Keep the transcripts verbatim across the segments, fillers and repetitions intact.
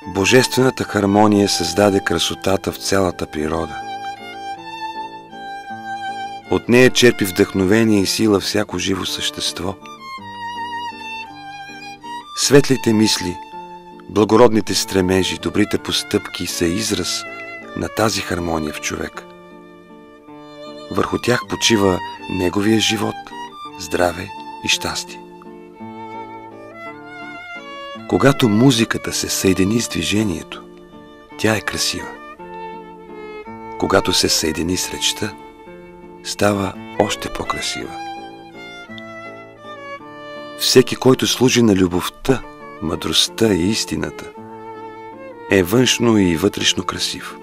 Божествената хармония създаде красотата в цялата природа. От нея черпи вдъхновение и сила всяко живо същество. Светлите мисли, благородните стремежи, добрите постъпки са израз на тази хармония в човек. Върху тях почива неговия живот, здраве и щастие. Когато музиката се съедини с движението, тя е красива. Когато се съедини с речта, става още по-красива. Всеки, който служи на любовта, мъдростта и истината, е външно и вътрешно красив.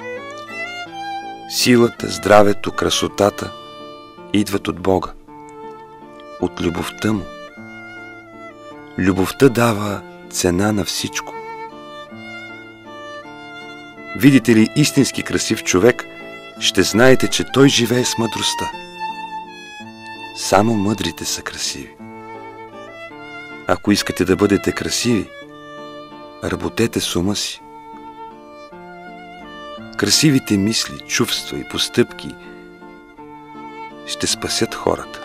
Силата, здравето, красотата идват от Бога, от любовта Му. Любовта дава цена на всичко. Видите ли истински красив човек, ще знаете, че той живее с мъдростта. Само мъдрите са красиви. Ако искате да бъдете красиви, работете с ума си. Красивите мисли, чувства и постъпки ще спасят хората.